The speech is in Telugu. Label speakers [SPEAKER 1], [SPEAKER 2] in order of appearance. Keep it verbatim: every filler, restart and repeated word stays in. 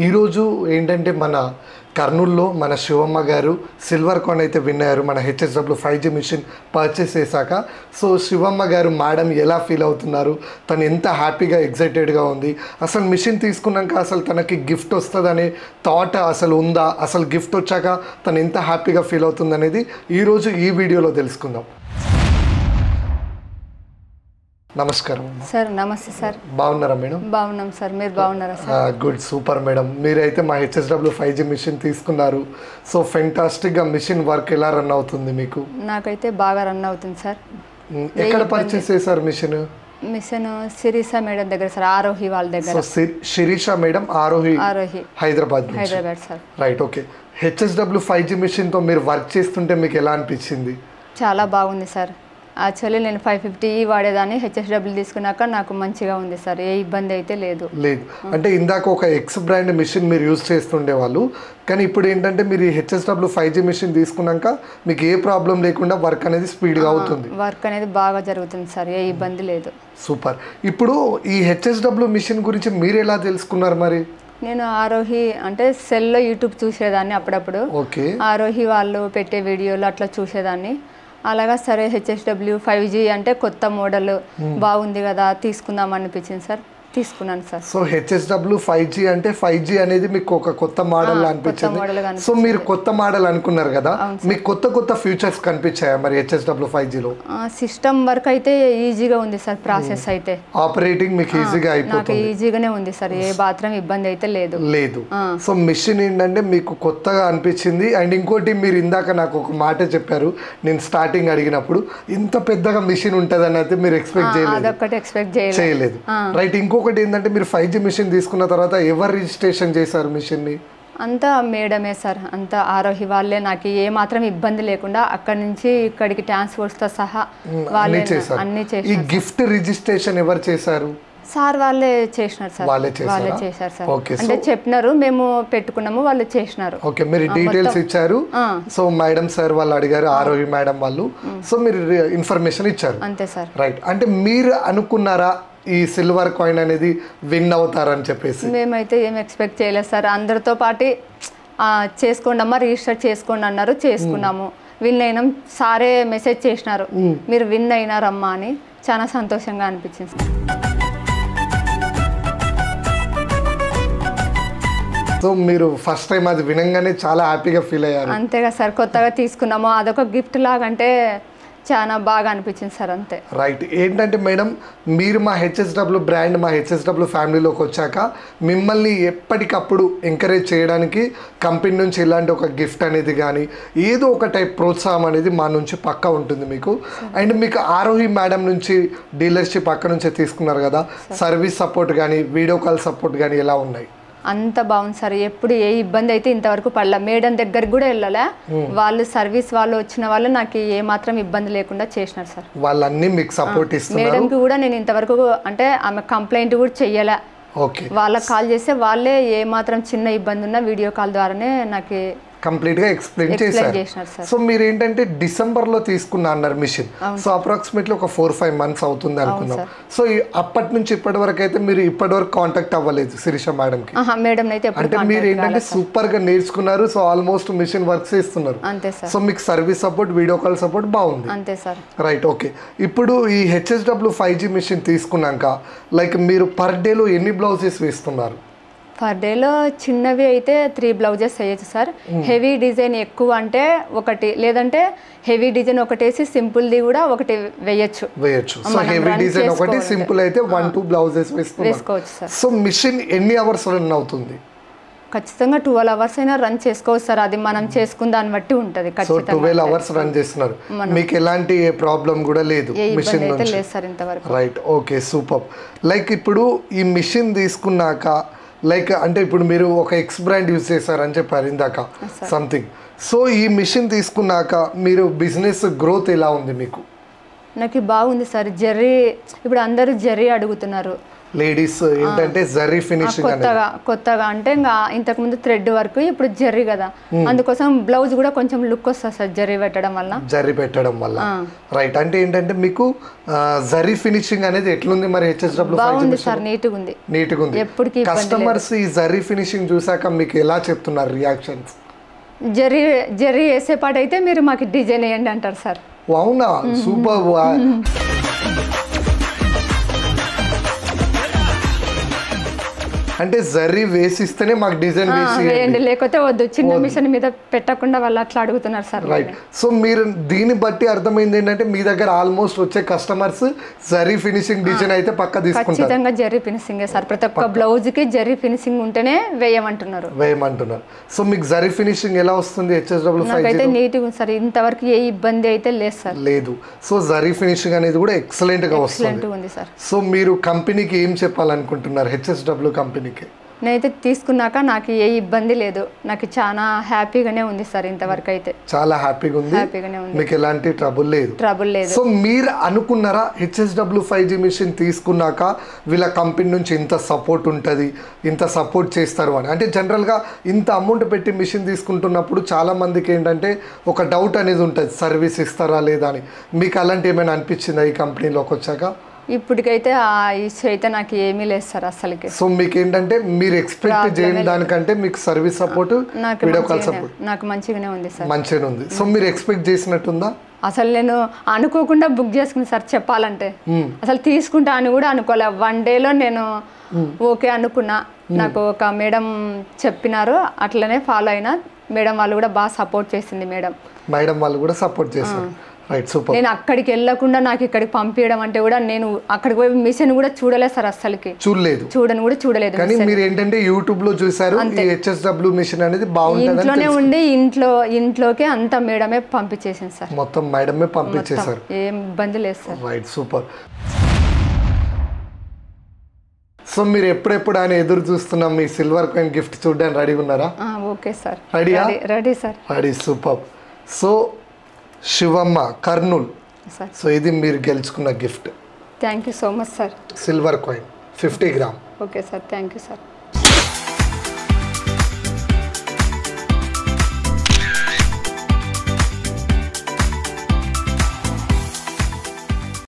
[SPEAKER 1] ఈరోజు ఏంటంటే మన కర్నూల్లో మన శివమ్మ గారు సిల్వర్ కాయిన్ అయితే విన్ అయ్యారు మన HSW five G machine purchase చేశాక. సో శివమ్మ గారు మేడం ఎలా ఫీల్ అవుతున్నారు, తను ఎంత హ్యాపీగా ఎగ్జైటెడ్గా ఉంది, అసలు మిషన్ తీసుకున్నాక అసలు తనకి గిఫ్ట్ వస్తుందనే థాట్ అసలు ఉందా, అసలు గిఫ్ట్ వచ్చాక తను ఎంత హ్యాపీగా ఫీల్ అవుతుంది అనేది ఈరోజు ఈ వీడియోలో తెలుసుకుందాం. నమస్కారం
[SPEAKER 2] సార్. నమస్తే సార్.
[SPEAKER 1] బాగున్నారా మేడం?
[SPEAKER 2] బాగున్నాం సార్, మీరు బాగున్నారా సార్?
[SPEAKER 1] Good, super madam. మీరైతే మా హెచ్ఎస్డబ్ల్యూ ఫైవ్ జీ మిషన్ తీసుకున్నారు. సో ఫెంటాస్టిక్గా మిషన్ వర్క్ ఎలా రన్ అవుతుంది మీకు?
[SPEAKER 2] నాకైతే బాగా రన్ అవుతుంది సార్.
[SPEAKER 1] ఎక్కడ పర్చేస్ చేశారు మిషన్?
[SPEAKER 2] మిషన్ శిరీష మేడం దగ్గర సార్, ఆరోహి వాళ్ళ దగ్గర.
[SPEAKER 1] So Shirisha madam Arohi
[SPEAKER 2] Arohi
[SPEAKER 1] Hyderabad
[SPEAKER 2] Hyderabad sir.
[SPEAKER 1] Right, okay. HSW five G మిషన్తో మీరు వర్క్ చేస్తుంటే మీకు ఎలా అనిపించింది?
[SPEAKER 2] చాలా బాగుంది సార్. యాక్చువల్లీ నేను ఫైవ్ ఫిఫ్టీ వాడేదాన్ని, హెచ్ఎస్డబ్ల్యూ తీసుకున్నాక నాకు మంచిగా ఉంది సార్, ఏ ఇబ్బంది అయితే లేదు.
[SPEAKER 1] లేదు అంటే ఇందాక ఒక ఎక్స్ బ్రాండ్ మిషన్ మీరు యూజ్ చేస్తుండే వాళ్ళు, కానీ ఇప్పుడు ఏంటంటే మీరు ఈ హెచ్ఎస్డబ్ల్యూ ఫైవ్ జీ మిషన్ తీసుకున్నాక మీకు ఏ ప్రాబ్లం లేకుండా వర్క్ అనేది స్పీడ్గా అవుతుంది.
[SPEAKER 2] వర్క్ అనేది బాగా జరుగుతుంది సార్, ఏ ఇబ్బంది లేదు.
[SPEAKER 1] సూపర్. ఇప్పుడు ఈ హెచ్ఎస్డబ్ల్యూ మిషన్ గురించి మీరు ఎలా తెలుసుకున్నారు మరి?
[SPEAKER 2] నేను ఆరోహి అంటే సెల్లో యూట్యూబ్ చూసేదాన్ని అప్పుడప్పుడు.
[SPEAKER 1] ఓకే.
[SPEAKER 2] ఆరోహి వాళ్ళు పెట్టే వీడియోలు అట్లా చూసేదాన్ని. అలాగా సరే హెచ్ఎస్డబ్ల్యూ ఫైవ్ జీ అంటే కొత్త మోడల్ బాగుంది కదా తీసుకుందాం అనిపించింది సార్, తీసుకున్నాను sir.
[SPEAKER 1] So HSW five G అంటే ఫైవ్ జీ అనేది మీకు ఒక కొత్త మోడల్ అనిపించింది. సో మీరు కొత్త మోడల్ అనుకున్నారు కదా, మీకు కొత్త కొత్త ఫీచర్స్ కనిపించాయా మరి హెచ్ఎస్డబ్ల్యూ ఫైవ్ జీలో?
[SPEAKER 2] సిస్టమ్ వర్క్ అయితే ఈజీగా ఉంది సార్, ప్రాసెస్ అయితే
[SPEAKER 1] ఆపరేటింగ్ మీకు ఈజీగా అయిపోతుంది.
[SPEAKER 2] ఈజీగానే ఉంది సార్, ఏ మాత్రం ఇబ్బంది అయితే లేదు.
[SPEAKER 1] లేదు. సో మిషన్ ఏంటంటే మీకు కొత్తగా అనిపించింది. అండ్ ఇంకోటి మీరు ఇందాక నాకు ఒక మాట చెప్పారు, నేను స్టార్టింగ్ అడిగినప్పుడు ఇంత పెద్దగా మిషన్ ఉంటుందని అయితే మీరు ఎక్స్పెక్ట్ చేయలేదు.
[SPEAKER 2] అదొక్కటి ఎక్స్పెక్ట్ చేయలేదు.
[SPEAKER 1] రైట్. ఇంకో ఒకటి ఏంటంటే మీరు ఫైవ్ జీ మిషన్ తీసుకున్న తర్వాత ఎవరు రిజిస్ట్రేషన్ చేశారు మిషన్ని?
[SPEAKER 2] అంతా మేడమే సార్, అంతా ఆరోహి వాళ్ళే. నాకు ఏ మాత్రం ఇబ్బంది లేకుండా అక్కడి నుంచి ఇక్కడికి ట్రాన్స్పోర్ట్స్తో సహా వాళ్ళే అన్ని చేశారు.
[SPEAKER 1] ఈ గిఫ్ట్ రిజిస్ట్రేషన్ ఎవరు చేశారు?
[SPEAKER 2] సార్ వాళ్ళే చేసినారు సార్, వాళ్ళే చేశారు సార్. అంటే చెప్పినారు, మేము పెట్టుకున్నాము, వాళ్ళు చేసినారు.
[SPEAKER 1] ఓకే, మీరు డీటెయిల్స్ ఇచ్చారు. సో మేడం సార్ వాళ్ళు అడిగారు, ఆరోహి మేడం వాళ్ళు. సో మీరు ఇన్ఫర్మేషన్ ఇచ్చారు.
[SPEAKER 2] అంతే సార్.
[SPEAKER 1] రైట్. అంటే మీరు అనుకున్నారా ఈ సిల్వర్ కాయిన్ అనేది విన్ అవుతారని చెప్పేసి?
[SPEAKER 2] మేమైతే ఏం ఎక్స్పెక్ట్ చేయలేదు సార్. అందరితో పాటు చేసుకోండి అమ్మా, రిజిస్టర్ చేసుకోండి అన్నారు, చేసుకున్నాము. విన్ అయినాం. సారే మెసేజ్ చేసినారు, మీరు విన్ అయినారమ్మా అని. చాలా సంతోషంగా అనిపించింది సార్.
[SPEAKER 1] సో మీరు ఫస్ట్ టైం అది వినంగానే చాలా హ్యాపీగా ఫీల్ అయ్యారు?
[SPEAKER 2] అంతేగా సార్, కొత్తగా తీసుకున్నాము, అదొక గిఫ్ట్ లాగా అంటే చాలా బాగా అనిపించింది సార్, అంతే.
[SPEAKER 1] రైట్. ఏంటంటే మేడం మీరు మా హెచ్ఎస్డబ్ల్యూ బ్రాండ్ మా హెచ్ఎస్డబ్ల్యూ ఫ్యామిలీలోకి వచ్చాక మిమ్మల్ని ఎప్పటికప్పుడు ఎంకరేజ్ చేయడానికి కంపెనీ నుంచి ఇలాంటి ఒక గిఫ్ట్ అనేది కానీ ఏదో ఒక టైప్ ప్రోత్సాహం అనేది మా నుంచి పక్కా ఉంటుంది మీకు. అండ్ మీకు ఆరోహి మేడం నుంచి డీలర్షిప్ అక్కడ నుంచే తీసుకున్నారు కదా, సర్వీస్ సపోర్ట్ కానీ వీడియో కాల్ సపోర్ట్ కానీ ఎలా ఉన్నాయి?
[SPEAKER 2] అంత బాగుంది సార్, ఎప్పుడు ఏ ఇబ్బంది అయితే ఇంతవరకు పడలే. మేడం దగ్గరికి కూడా వెళ్ళలే, వాళ్ళు సర్వీస్ వాళ్ళు వచ్చిన వాళ్ళు నాకు ఏ మాత్రం ఇబ్బంది లేకుండా చేసినారు సార్.
[SPEAKER 1] వాళ్ళన్నీ మీకు సపోర్ట్ ఇస్తున్నారు.
[SPEAKER 2] మేడంకి కూడా నేను ఇంతవరకు అంటే ఆమె కంప్లైంట్ కూడా చెయ్యలే.
[SPEAKER 1] ఓకే.
[SPEAKER 2] వాళ్ళకి కాల్ చేస్తే వాళ్ళే ఏ మాత్రం చిన్న ఇబ్బంది ఉన్నా వీడియో కాల్ ద్వారానే నాకు
[SPEAKER 1] కంప్లీట్గా ఎక్స్ప్లెయిన్ చేశారు. సో మీరు ఏంటంటే డిసెంబర్లో తీసుకున్నా అన్నారు మిషన్. సో అప్రాక్సిమేట్లీ ఒక ఫోర్ ఫైవ్ మంత్స్ అవుతుంది అనుకున్నాం. సో అప్పటి నుంచి ఇప్పటి వరకు అయితే మీరు ఇప్పటి వరకు కాంటాక్ట్ అవ్వలేదు శిరీష మేడంకి? అంటే మీరు ఏంటంటే సూపర్ గా నేర్చుకున్నారు. సో ఆల్మోస్ట్ మిషన్ వర్క్ చేస్తున్నారు. సో మీకు service support video call support బాగుంది.
[SPEAKER 2] అంతే సార్.
[SPEAKER 1] Right, okay. ఇప్పుడు ఈ హెచ్ఎస్డబ్ల్యూ ఫైవ్ జీ మిషన్ తీసుకున్నాక లైక్ మీరు పర్ డేలో ఎన్ని బ్లౌజెస్ వేస్తున్నారు?
[SPEAKER 2] పర్ డేలో చిన్నవి అయితే త్రీ బ్లౌజెస్ వేయచ్చు సార్. హెవీ డిజైన్ ఎక్కువ అంటే ఒకటి, లేదంటే హెవీ డిజైన్ ఒకటి వేసి సింపుల్ది కూడా ఒకటి వేయచ్చు
[SPEAKER 1] వేయచ్చు సో హెవీ డిజైన్ ఒకటి, సింపుల్ అయితే వన్ టూ బ్లౌజెస్
[SPEAKER 2] వేసుకోవచ్చు సార్.
[SPEAKER 1] సో మిషన్ ఎన్ని అవర్స్ రన్ అవుతుంది?
[SPEAKER 2] ఖచ్చితంగా ట్వెల్వ్ అవర్స్ అయినా రన్ చేసుకోవచ్చు సార్, అది మనం చేసుకున్న దాన్ని బట్టి ఉంటుంది.
[SPEAKER 1] ట్వెల్వ్ అవర్స్ రన్ చేస్తున్నారు, మీకు ఎలాంటి ప్రాబ్లం కూడా లేదు మిషన్ నుంచి?
[SPEAKER 2] లేదు సార్ ఇంతవరకు.
[SPEAKER 1] Right, okay, super. లైక్ ఇప్పుడు ఈ మిషన్ తీసుకున్నాక లైక్ అంటే ఇప్పుడు మీరు ఒక ఎక్స్ బ్రాండ్ యూజ్ చేశారని చెప్పారు ఇందాక సంథింగ్. సో ఈ మిషన్ తీసుకున్నాక మీరు బిజినెస్ గ్రోత్ ఎలా ఉంది మీకు?
[SPEAKER 2] నాకు బాగుంది సార్. జర్రీ ఇప్పుడు అందరూ జర్రీ అడుగుతున్నారు,
[SPEAKER 1] లేడీస్ ఏంటంటే జరీ ఫినిషింగ్ అనేది
[SPEAKER 2] కొత్తగా కొత్తగా అంటే ఇంకా ఇంతకు ముందు థ్రెడ్ వర్క్ ఇప్పుడు జరీ కదా, అందుకోసం బ్లౌజ్ కూడా కొంచెం లుక్ వస్తుంది సార్ జరీ పెట్టడం వల్ల.
[SPEAKER 1] జరీ పెట్టడం వల్ల రైట్. అంటే ఏంటంటే మీకు జరీ ఫినిషింగ్ అనేది ఎట్లుంది మరి హెచ్ఎస్డబ్ల్యూ?
[SPEAKER 2] బాగుంది సార్, నీట్గా ఉంది.
[SPEAKER 1] నీట్గా ఉంది.
[SPEAKER 2] ఎప్పటికీ
[SPEAKER 1] కస్టమర్స్ ఈ జరీ ఫినిషింగ్ చూసాక మీకు ఎలా చెప్తున్నారు రియాక్షన్స్?
[SPEAKER 2] జరీ జరీ వేసే పాట అయితే మీరు మాకు డిజైన్ వేయండి అంటారు సార్.
[SPEAKER 1] అవునా, సూపర్. అంటే జరీ వేసిస్తేనే మాకు డిజైన్
[SPEAKER 2] వేయండి, లేకపోతే వద్దు, చిన్న మిషన్ మీద పెట్టకుండా వాళ్ళు అట్లా అడుగుతున్నారు సార్.
[SPEAKER 1] రైట్. సో మీరు దీన్ని బట్టి అర్థమైంది ఏంటంటే మీ దగ్గర ఆల్మోస్ట్ వచ్చే కస్టమర్స్ జరీ ఫినిషింగ్ డిజైన్ అయితే పక్క తీసుకుంటారు.
[SPEAKER 2] ఖచ్చితంగా జరీ ఫినిషింగ్ సార్, ప్రతి ఒక్క బ్లౌజ్ కి జరీ ఫినిషింగ్ ఉంటేనే వేయమంటున్నారు
[SPEAKER 1] వేయమంటున్నారు. సో మీకు జరీ ఫినిషింగ్ ఎలా వస్తుంది హెచ్ఎస్డబ్ల్యూ ఫైవ్?
[SPEAKER 2] నాకైతే నీట్గా ఉంది సార్, ఇంతవరకు ఏ ఇబ్బంది అయితే లేదు సార్.
[SPEAKER 1] లేదు. సో జరీ ఫినిషింగ్ అనేది కూడా ఎక్సలెంట్ గా వస్తుంది
[SPEAKER 2] సార్.
[SPEAKER 1] సో మీరు కంపెనీకి ఏం చెప్పాలనుకుంటున్నారు హెచ్ఎస్డబ్ల్యూ కంపెనీకి?
[SPEAKER 2] నేనైతే తీసుకున్నాక నాకు ఏ ఇబ్బంది లేదు, నాకు చాలా హ్యాపీగానే ఉంది సార్. ఇంతవరకు అయితే
[SPEAKER 1] చాలా హ్యాపీగా ఉంది,
[SPEAKER 2] హ్యాపీగానే ఉంది,
[SPEAKER 1] మీకు ఎలాంటి ట్రబుల్ లేదు
[SPEAKER 2] ట్రబుల్ లేదు.
[SPEAKER 1] సో మీరు అనుకున్నారా హెచ్ఎస్డబ్ల్యూ ఫైవ్ జీ మిషన్ తీసుకున్నాక వీళ్ళ కంపెనీ నుంచి ఇంత సపోర్ట్ ఉంటుంది, ఇంత సపోర్ట్ చేస్తారు అని? అంటే జనరల్గా ఇంత అమౌంట్ పెట్టి మిషన్ తీసుకుంటున్నప్పుడు చాలా మందికి ఏంటంటే ఒక డౌట్ అనేది ఉంటుంది, సర్వీస్ ఇస్తారా లేదా అని. మీకు అలాంటి ఏమైనా అనిపించిందా ఈ కంపెనీలోకి వచ్చాక?
[SPEAKER 2] ఇప్పటికైతే ఆ ఇష్యూ అయితే నాకు ఏమీ లేదు సార్ అసలుకి.
[SPEAKER 1] సో మీకు ఏంటంటే మీరు ఎక్స్పెక్ట్ చేయని దానికంటే మీకు service support, video call support
[SPEAKER 2] నాకు మంచిగానే ఉంది సార్.
[SPEAKER 1] మంచిగానే ఉంది. సో మీరు ఎక్స్పెక్ట్ చేసినట్టుందా?
[SPEAKER 2] అసలు నేను అనుకోకుండా బుక్ చేసుకుని సార్ చెప్పాలంటే, అసలు తీసుకుంటా అని కూడా అనుకోలే. వన్ డేలో నేను ఓకే అనుకున్నా. నాకు ఒక మేడం చెప్పినారు, అట్లనే ఫాలో అయినా. మేడం వాళ్ళు కూడా బాగా సపోర్ట్ చేసింది. మేడం
[SPEAKER 1] మేడం వాళ్ళు కూడా సపోర్ట్ చేశారు. Right, super.
[SPEAKER 2] నేను అక్కడికి వెళ్ళకుండా నాకు ఇక్కడికి పంపించడం అంటే కూడా నేను అక్కడికి పోయి మిషన్ కూడా చూడలేదు సార్, అసలుకి
[SPEAKER 1] చూడలేదు,
[SPEAKER 2] చూడని కూడా చూడలేదు.
[SPEAKER 1] కానీ మీరు ఏంటంటే యూట్యూబ్ లో చూసారు ఈ హెచ్ఎస్డబ్ల్యూ మిషన్ అనేది బాగుంటుంది,
[SPEAKER 2] ఇంట్లోనే ఉండి ఇంట్లో ఇంట్లోకి అంత మేడమే పంపించేసింది సార్.
[SPEAKER 1] మొత్తం మేడమే పంపించేశారు,
[SPEAKER 2] ఏం ఇబ్బంది లేదు సార్.
[SPEAKER 1] Right, super. సో మీరు ఎప్పుడెప్పుడు ఆయన ఎదురు చూస్తున్నాం మీ సిల్వర్ కాయిన్ గిఫ్ట్ చూడడానికి రెడీగా ఉన్నారా?
[SPEAKER 2] ఓకే సార్,
[SPEAKER 1] రెడీయా?
[SPEAKER 2] Ready sir,
[SPEAKER 1] ready, super. So Shivamma Kurnool, so ఇది మీరు గెలుచుకున్న gift.
[SPEAKER 2] Thank you so much sir.
[SPEAKER 1] Silver coin fifty gram.
[SPEAKER 2] Okay sir, thank you sir.